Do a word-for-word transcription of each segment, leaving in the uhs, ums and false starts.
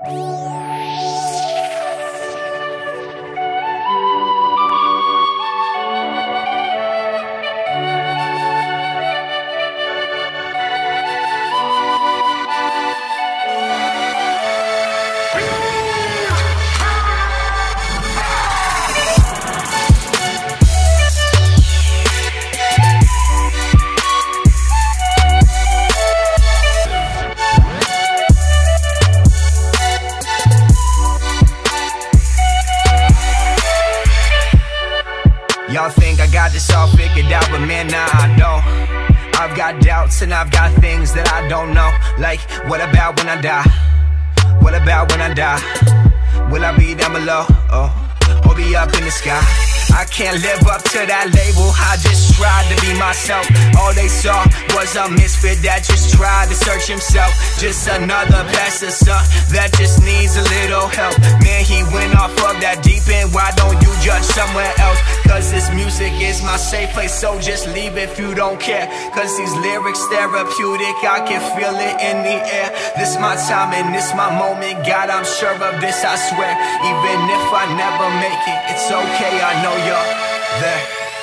Y'all think I got this all figured out, but man, nah, I don't. I've got doubts and I've got things that I don't know. Like, what about when I die? What about when I die? Will I be down below? Oh, or be up in the sky? I can't live up to that label, I just tried to be myself. All they saw was a misfit that just tried to search himself. Just another bastard son that just needs a little help. Man, he went off of that deep end, why don't you judge somewhere else? Cause this music is my safe place, so just leave if you don't care. Cause these lyrics therapeutic, I can feel it in the air. This my time and this my moment, God, I'm sure of this, I swear. Even if I never make it, it's okay, I know you're there.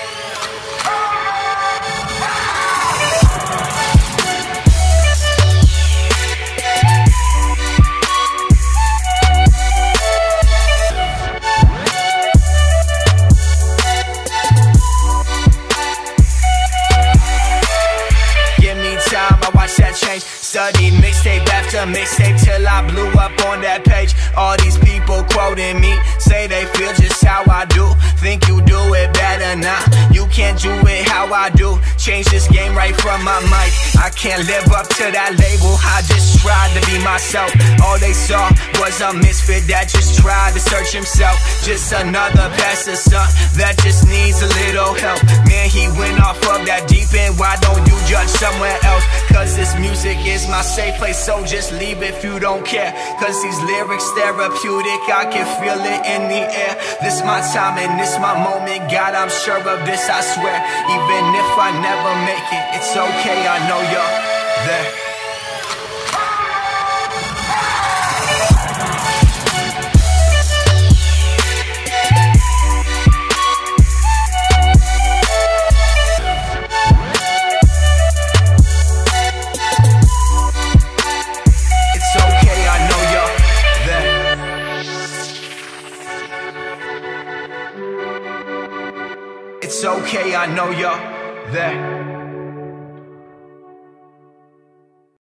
Studied mixtape after mixtape till I blew up on that page. All these people quoting me, say they feel just how I do. Think you do it better now, you can't do it how I do. Change this game right from my mic, I can't live up to that label, I just tried to be myself. All they saw was a misfit that just tried to search himself. Just another bastard son that just needs a little help. Man, he went off of that deep end, why don't you judge somewhere else? Cause this music is my safe place, so just leave if you don't care. Cause these lyrics therapeutic, I can feel it in the air. This my time and this my moment, God, I'm sure of this, I swear. Even if I never make it, it's okay, I know you're there. It's okay, I know you're there.